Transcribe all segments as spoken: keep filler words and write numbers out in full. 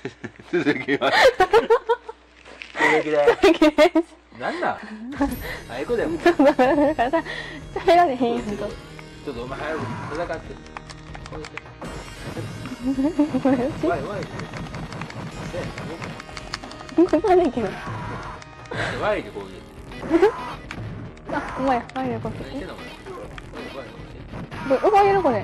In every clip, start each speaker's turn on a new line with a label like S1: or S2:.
S1: 続きます。続きで
S2: 続きです。
S1: なんなんあいこだよ。
S2: ちょっとだからさ、喋られへんやんと。
S1: ちょっとお前早く戦って。こうして。わいわい。
S2: ここまでいける。
S1: わいでこう
S2: あ、お前や、ワイでこう。
S1: 何してんのお前。
S2: ど、奪えるこれ。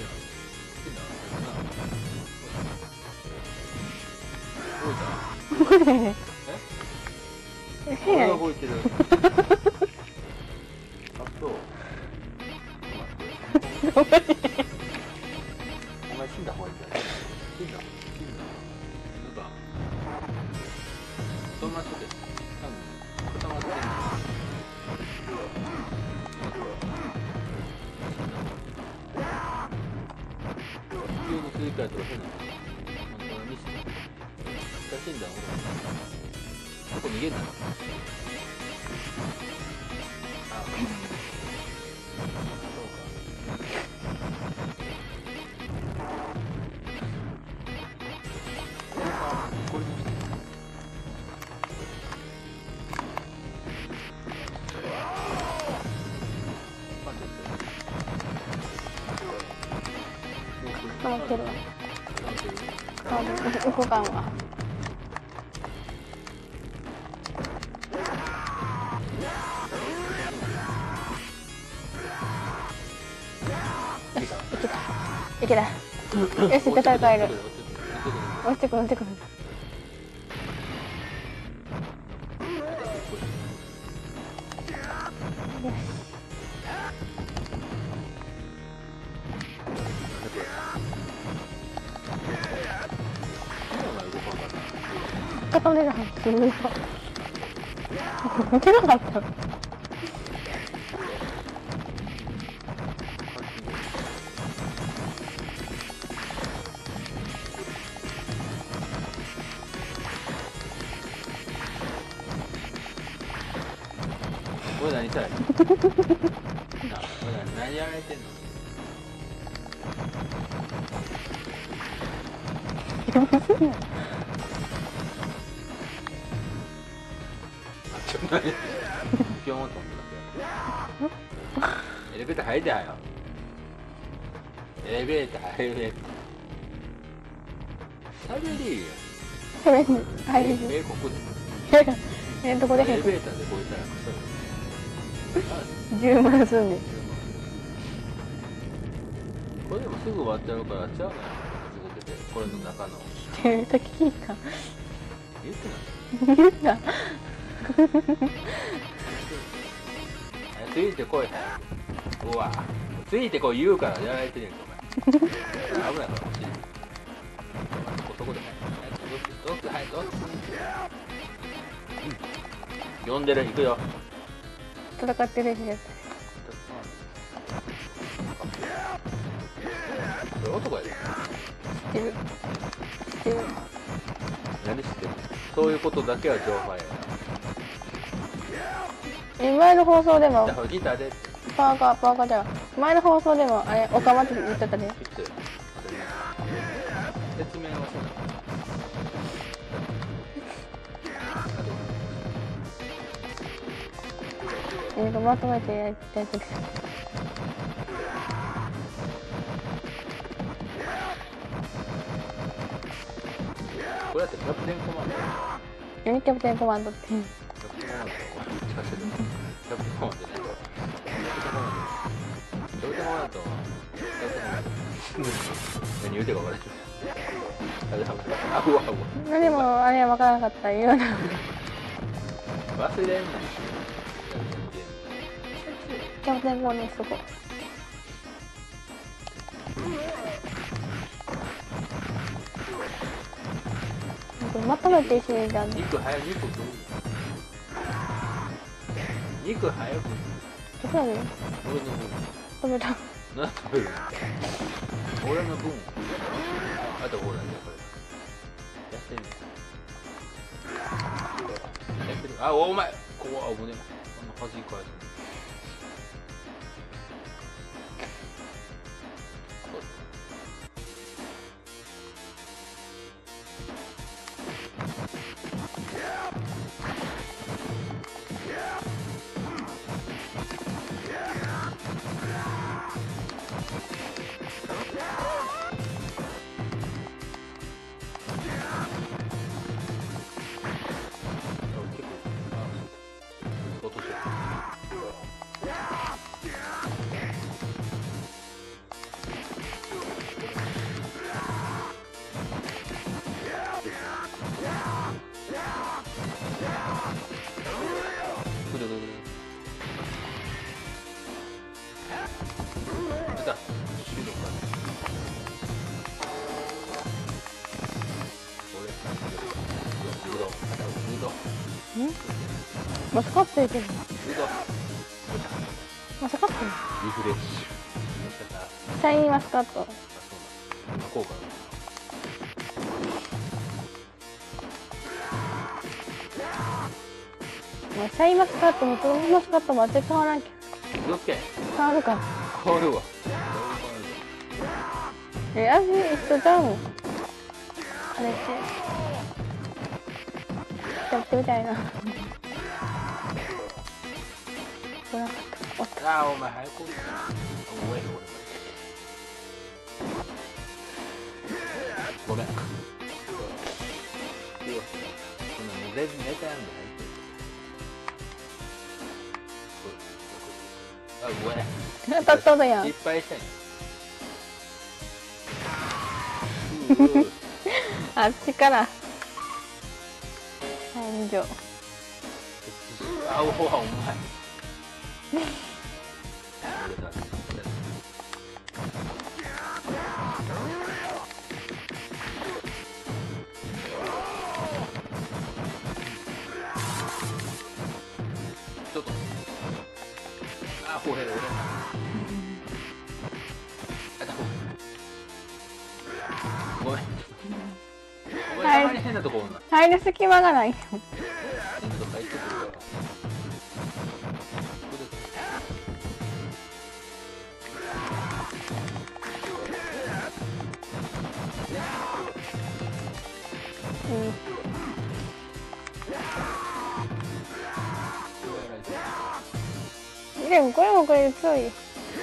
S2: これ。え？変やね。
S1: 動いてる。あと。お前死んだ方がいいんじゃない？死んだ。死んだ。なんか。そんな人で。多分固まってる。急にすり替えたら変なの。これミス。死んだ。ここ逃げんな。あ、そうか。これにして。
S2: 溜まってるわ。あ、動かんわ。いけた。よし、戦える。落ちてくる、落ちてくる。よし。固めなかった。見てなかった。
S1: 俺何したい？な、俺何やられてんの？ちょっと何？ピョーンと飛んでた。エレベーター入れやよ。エレベーター入れ。喋りや。
S2: 喋り、入り。
S1: え、ここで。
S2: え、どこで変？
S1: エレベーターでこういったら
S2: じゅうまんすんで。
S1: これでもすぐ終わっちゃうからちゃうのよ。続けてこれの中の。
S2: めっちゃ聞いた。
S1: 言ってない。
S2: 言った。
S1: ついてこい。うわ。ついてこい言うからやられてるやんかお前。危ないから落ちる。そこで。どっちはいどっち。呼んでる行くよ。
S2: 戦ってるし。
S1: これ男やで。
S2: 知ってる。知ってる。
S1: 何知ってる？そういうことだけは情報や。
S2: え、前の放送でも
S1: ギターで
S2: パーカーパーカーじゃん。前の放送でもあれオカマって言ってたね。
S1: 説明はしない。
S2: えーとまとめてやりたいとき。
S1: これだってキャプテンコマンド。
S2: 何キャプテンコマンドって。
S1: キャプテンコマンド。キャプテンコマンドね。キャプテンコマンド。キャプテンコマンド。キャプテンコマンド。何言うてか分からない。あ、うわうわ。
S2: 何もあれわからなかったような。
S1: 忘れんねん。
S2: キャプテンコマンドにしとこう。まとめて一緒にじゃん。
S1: 肉早く肉食う。肉早く。
S2: どこやねん。
S1: 俺の分。
S2: 止めた。
S1: 何食べる？俺の分。あとほらねこれ。やってみる。やってる。あ、お前。怖っ、危ねえ。こんな端っこやつ。
S2: マスカット入れてるの。
S1: 行くぞ。
S2: マスカット
S1: リフレッシュ。もしかしたら、
S2: シャインマスカット。
S1: あ、そうだ。こうか
S2: もうシャインマスカットもトロマスカットも絶対買わなきゃ。
S1: な。気をつけ。
S2: 変わるか。
S1: 変わるわ。
S2: え、味一緒じゃん。あれって。やってみたいな。来なかった。おっ
S1: ああ、お前早く来い。おい、ごめん。うわ、そんな寝て寝てやんで入ってる。あ、ごめん。
S2: 当たったのやん。
S1: 失敗したんや。うう
S2: あっちから。返上。
S1: あ、おお、お前。ちょっと。あ、ほへろ、俺。あ、だ、ごめん。お前、たまに変なとこおんな。
S2: 入る隙間がないよ。
S1: 変なとこ入ってくるから。
S2: うん。でもこれもこれで強いよ。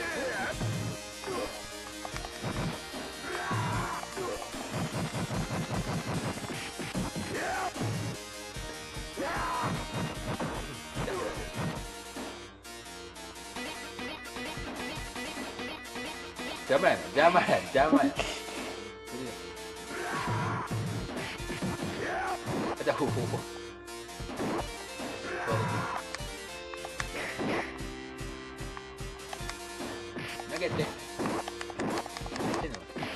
S1: 邪魔やな、邪魔や、邪魔や。あ、じゃあ、ほほほ。投げて。手の。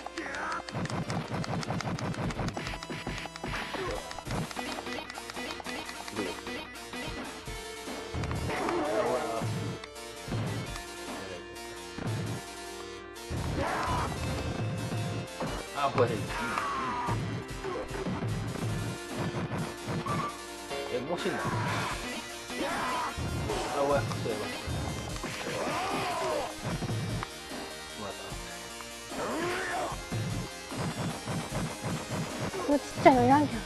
S1: あ、これ。え、もう死んだ。あ、おや、そうやばい。もらった。
S2: もうちっちゃいのいらんじゃん。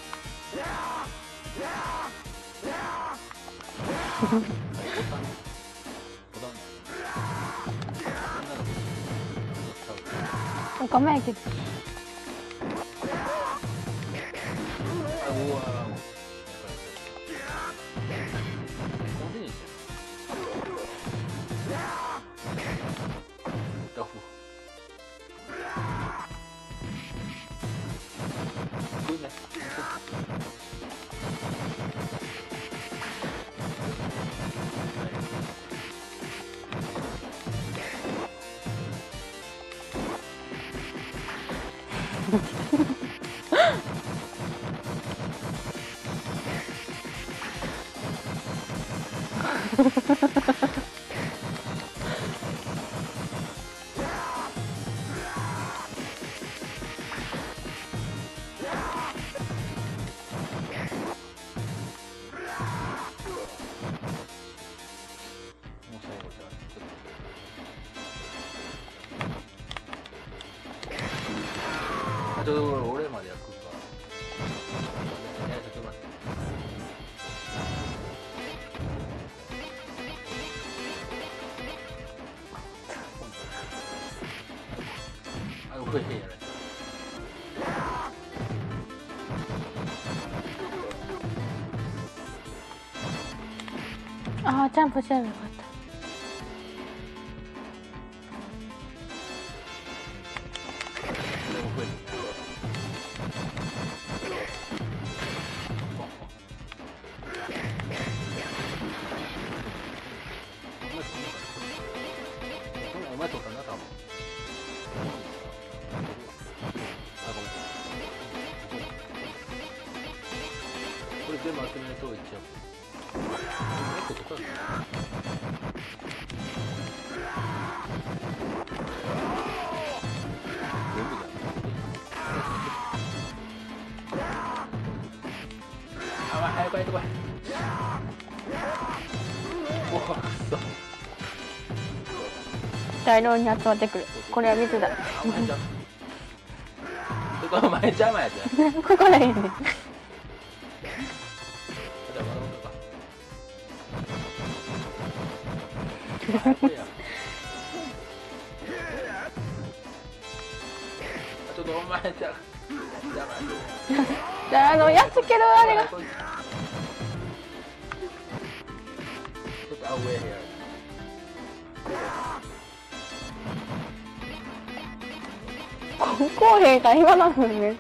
S2: ごめんやけど。
S1: うわちょっと俺まで焼くか。いや、ちょっと待って。あ、これやられた。
S2: ああ、ジャンプしればよかった。
S1: お前とったな、多分。あ、ごめん。これ全部集めると一応結構とか全部じゃん。あ、まあ、早く入ってこい。おお、くそ。
S2: 大量に集まってくる。これは水だ。
S1: お前ちゃん。これお前邪魔やで。
S2: ここないね。
S1: ちょっとお前じゃ邪魔。
S2: じゃあ、あの、やっつけるあれが。
S1: ちょっとアウェーや。
S2: 不公平が今なのね。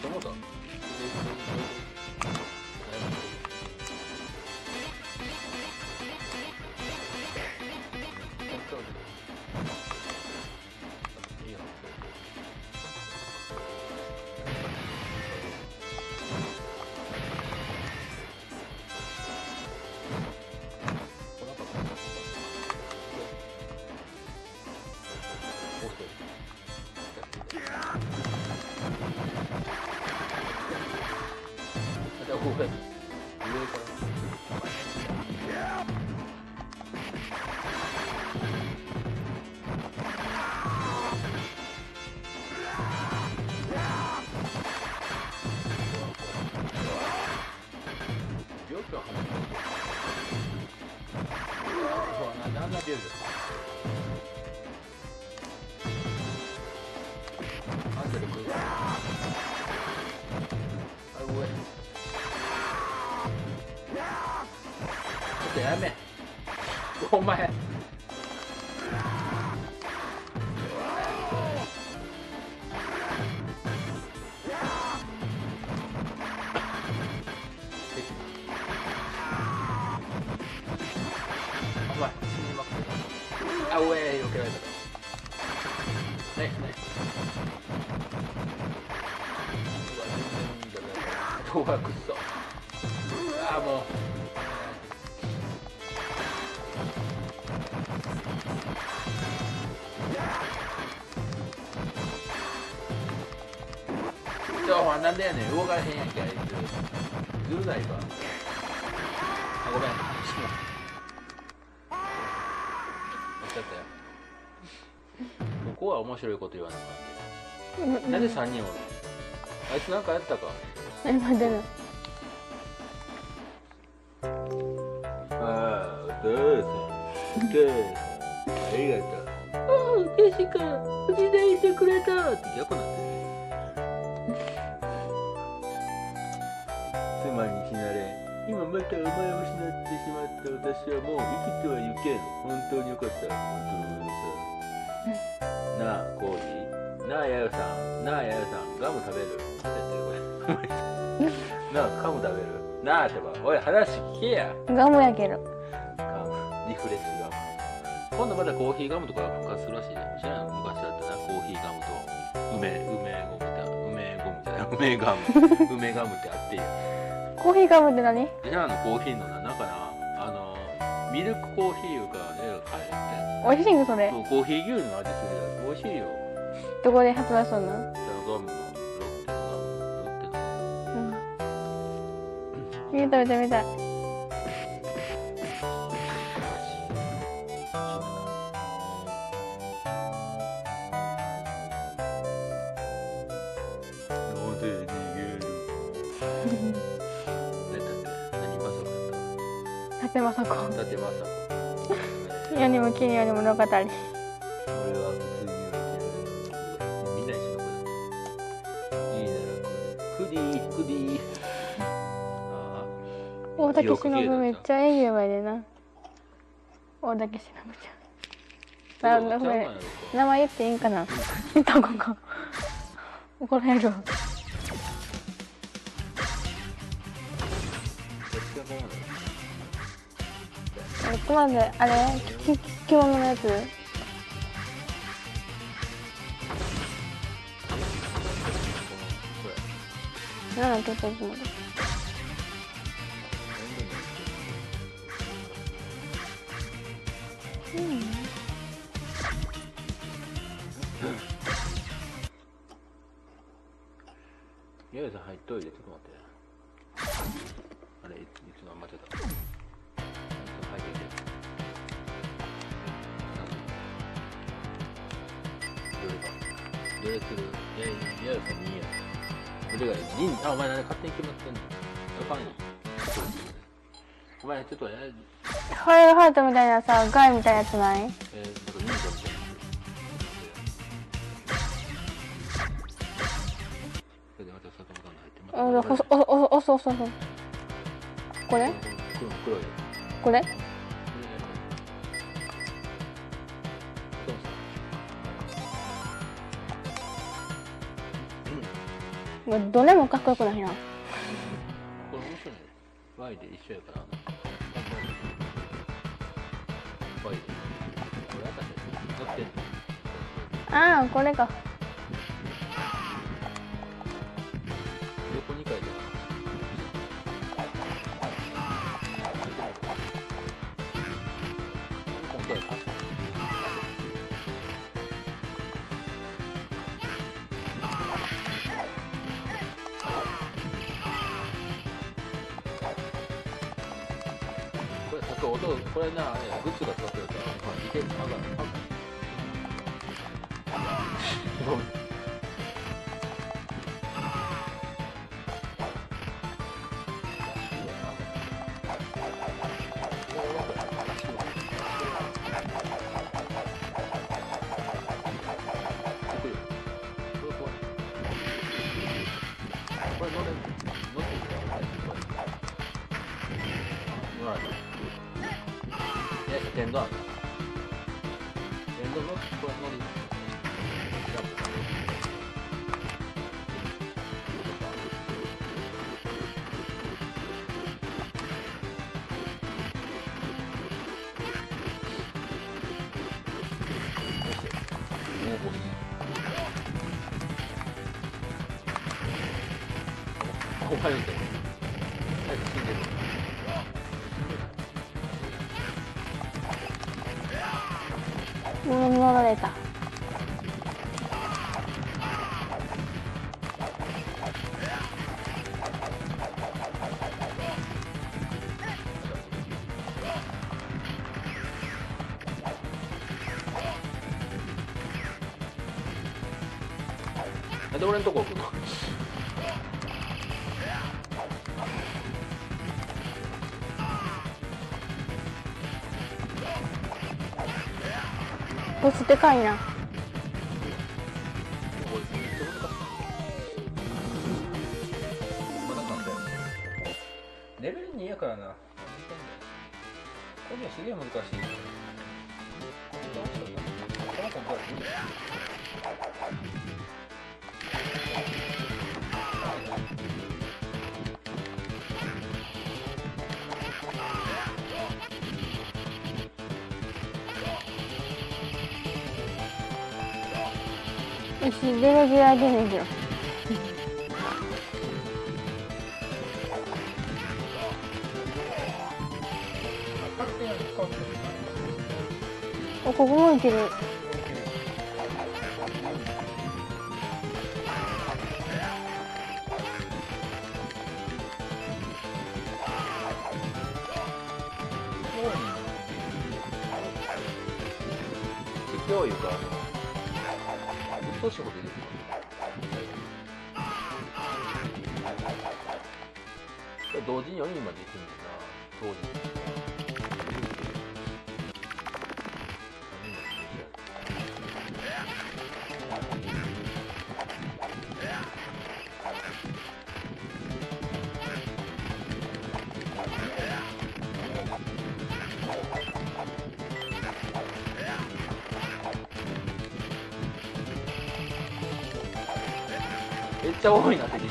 S1: やめお前お前死にまくってあ、うえー、避けられたナイスナイスうわ全然いいんだねうわくっそあーもうちょ、なんでやねん、動かれへんやんけ、あいつ。ずるないか。あ、ごめん。間違ったよ。ここは面白いこと言わなかった。なんでさんにんおるの？あいつなんかやったか。
S2: 今出る。
S1: ああ、お父さん。お父さん。ありがとう。ああ、確か、無事でいてくれたって逆なんだよ。妻に死なれ今またお前を失ってしまった私はもう生きてはいけん本当によかった本当なあコーヒーなあやよさんなあやよさんガム食べるなあガム食べるなあってばおい話聞けや
S2: ガムやけど
S1: ガムリフレッシュガム今度またコーヒーガムとか復活するらしいね知らん昔だったなコーヒーガムと梅梅ゴムだ梅ゴムじゃない梅ガム梅ガムってあって
S2: コーヒーガムって何？
S1: じゃあのコーヒーのな、なんかな、あの、ミルクコーヒーが絵が描いて
S2: おいしいんそれ。
S1: そうコーヒー牛乳の味するやつ、美味しいよ。
S2: どこで発売するの？
S1: じゃあガムのロッテのガム、ロッテの。
S2: うん。みんな食べてみたい。舘政子。
S1: 舘政子。
S2: 世にも奇妙に物語。
S1: 俺は普通にはみんな一緒の子だ。いいならクディクディ。ああ。
S2: 大竹しのぶめっちゃ演技うまいでな。大竹しのぶちゃん。なんだこれ。名前言っていいんかな。言ったここ。怒られる。あれ、まず、あれ、き、き、今日のやつ。なんだ、ちょっと、 うん
S1: 八重さん入っといて、ちょっと待って。あれ、いつの間違えた。ちょっと入っていて。どれか。どれする？八重さんにや。どれがいい？に、あ、お前何勝手に決まってんの？あかんよ。お前ちょっとや。
S2: ファイルハートみたいなさ、ガイみたいなやつない？
S1: えー、なんか忍者みたいな。それでまた坂本さんが入ってます。
S2: うん、押す押す押す押す。これ？
S1: 黒い。
S2: これ？どれもかっこよくないな。
S1: これ面白いね。ワイで一緒やから。ワイで。これ私乗ってんの。
S2: ああ、これか。
S1: 横に書いてある。本当やな。これ、音、これな、グッズが使ってるから、似てる。あかん、あかん。ごめん。これ乗れる？乗っていいか？乗らない。え、天丼ある？天丼乗って、これ乗る？おはようって。早く死んでる。
S2: 乗られた。
S1: なんで俺んとこ来るの？
S2: ボスでかいな。
S1: レベルにやからな。これはすげえ難しい。このコントローラーいい？
S2: よし、レベル上げねえけど。お、ここもいける。
S1: 適応いうか、うっとうしいことできる。これ同時によにんまで行くんだな、同時に。めっちゃ多いな、敵。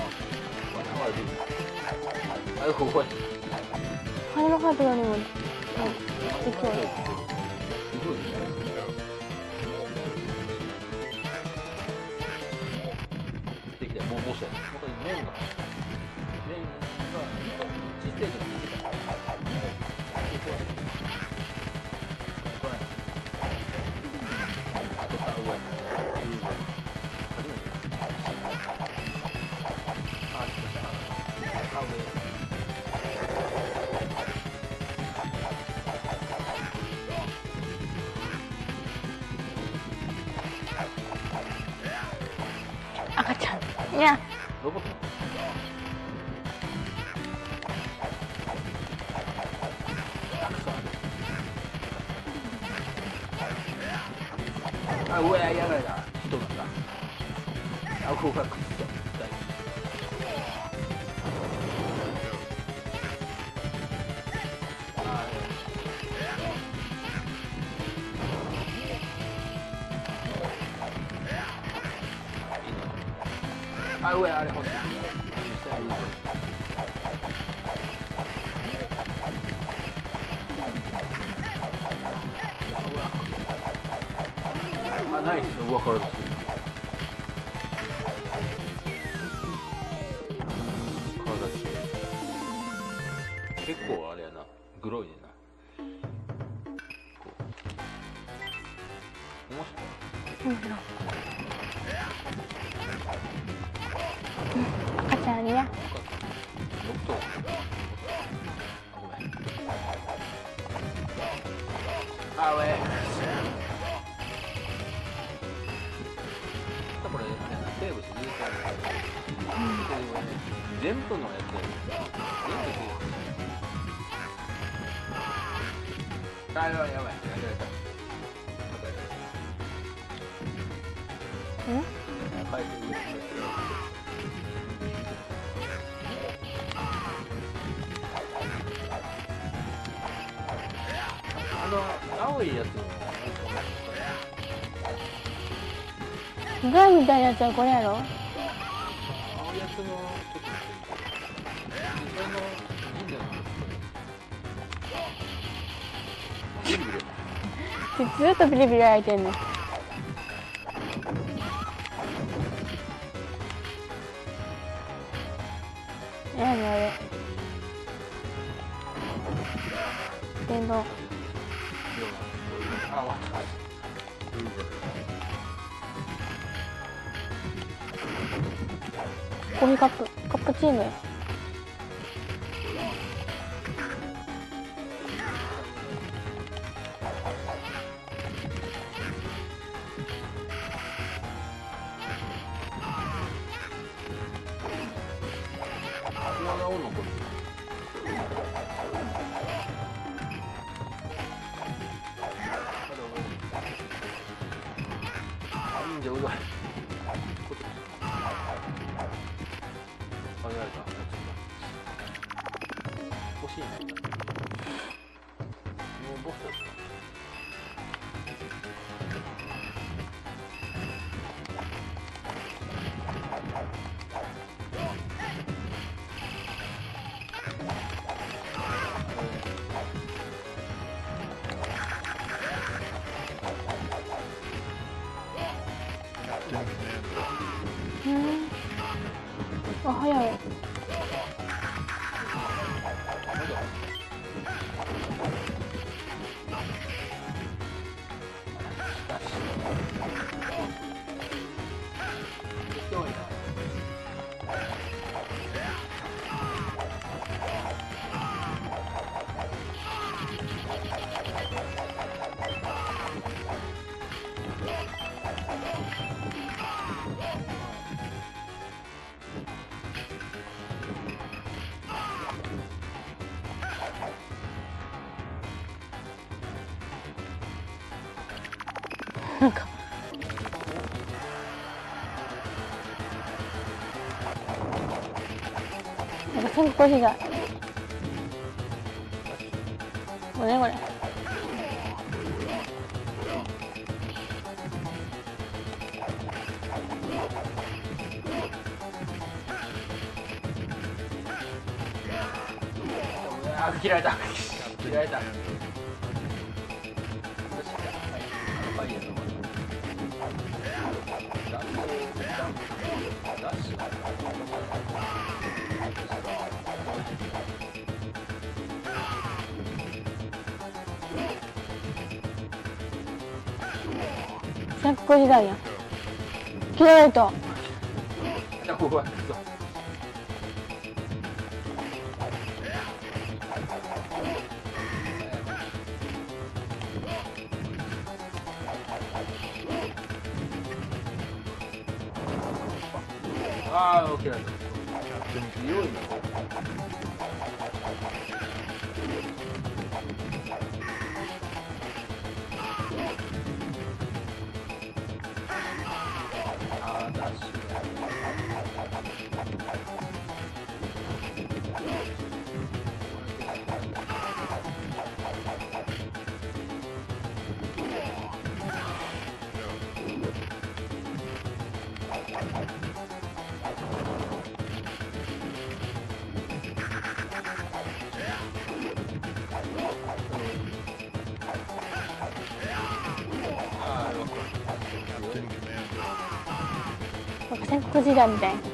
S1: あ、ここ。
S2: ハイロハートよりも、うん、できそう。
S1: できたよ、もう、もうしたよ。本当に面が、面が、小さい時にできた。これあ、上ややられた。人なんだ。あ、ここがくっそ。あ、上あれ欲しい。あ、ナイス。上からです。結構あれやな、グロいねんな。こう面白い。
S2: 面白い。赤ちゃんあるや。
S1: 僕とあ、ごめん。あ、上。これあれやな、セーブして入れてある。全部のやつやる。全部セーブ。あ、やばいやばい、やられた。
S2: うん？
S1: 回復ですね。あの青いやつの
S2: ガーみたいなやつはこれやろ？
S1: 青いやつの時のそれの忍者のビリビリ
S2: ずっとビリビリ焼いてんの。やねあれ。電動。
S1: あ、わかる。
S2: コーヒーカップ、カップチーノや。
S1: じゃうざい。あれやるか。欲しいな。もうボスですか。
S2: うん。あ、早い。なんかなんか先行しがこれこれ
S1: あ、切られた。切られた。
S2: 先行しがや切られた。
S1: ああ、切られた。 強いの。あー、ダッシュ。
S2: なんか戦国時代みたい。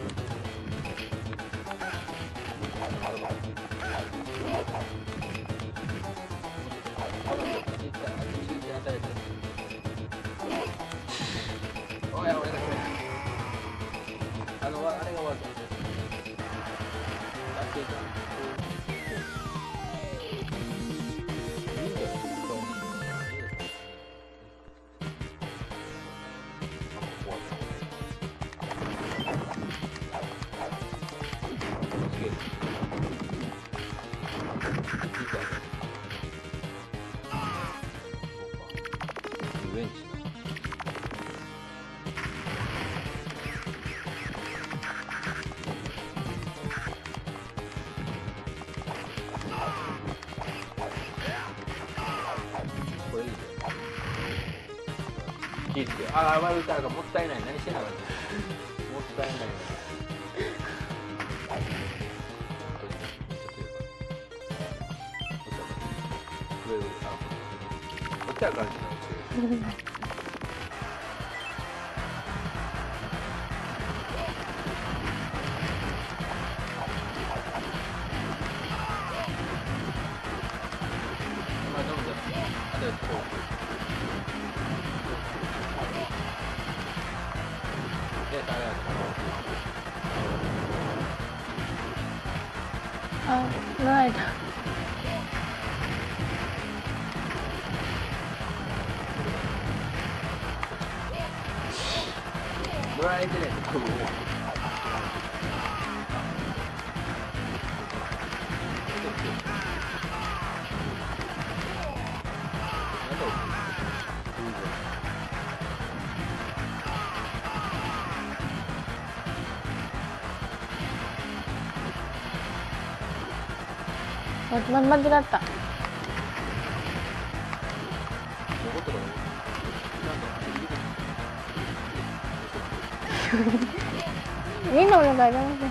S1: あの、あれがわざ。ベンチだ。これいいね。聞いてて、ああ、悪いからもったいない。何してんのかな。もったいないな。こっちは感じない。
S2: あ、慣れた。
S1: ドラえてね。
S2: ま、ま、間違った。みんなお願いだね。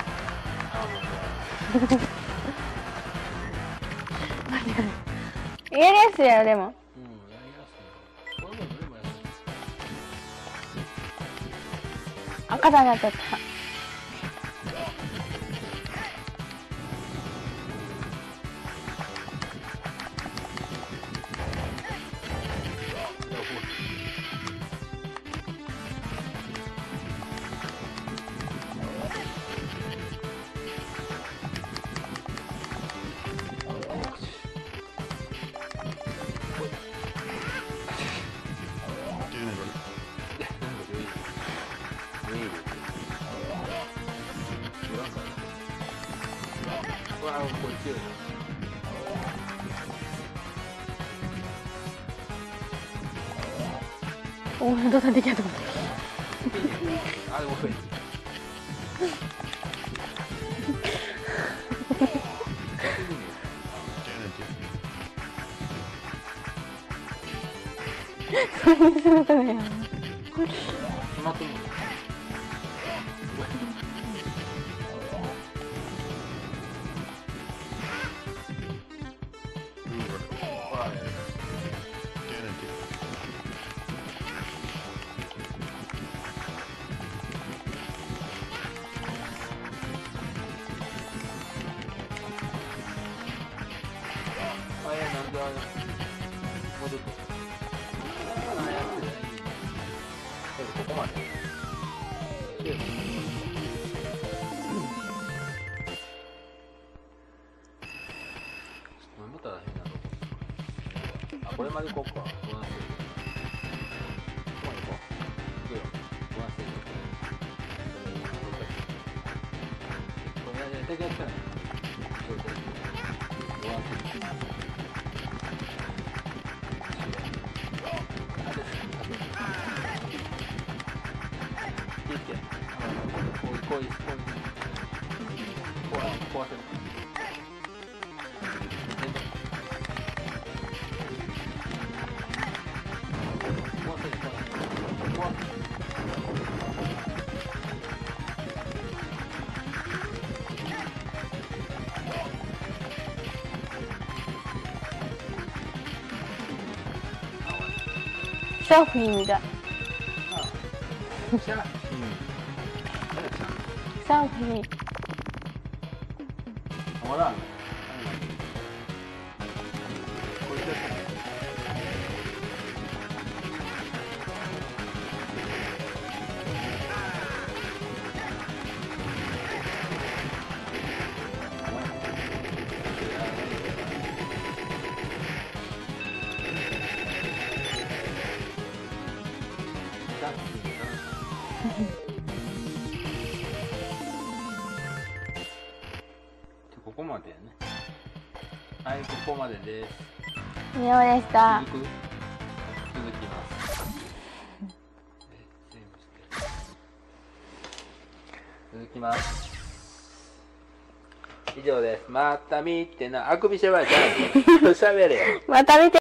S2: やりやすいやろでも。赤だなっちゃった。おお、どうさんできたと思った。
S1: あ、でもこれ。
S2: そんなすることないよ。
S1: 決まってるの。ここまで。また変なとこ。あ、これまで行こうか。ボーナス。ここまで行こう。行くよ。ボーナス。こ全くやってない。そうそう。終わってる。いいって。こういう、こういう、こういう。壊壊せる。
S2: シャーフィーみたい。
S1: シャーフィー。
S2: シャーフィー。
S1: ほら。これだけ。ここまでね。はい、ここまでです。
S2: 以上でした。
S1: 続く。続きます。え、セーブして。続きます。以上です。また見てな。あくびしゃべりじゃない。しゃべれよ。
S2: また見て。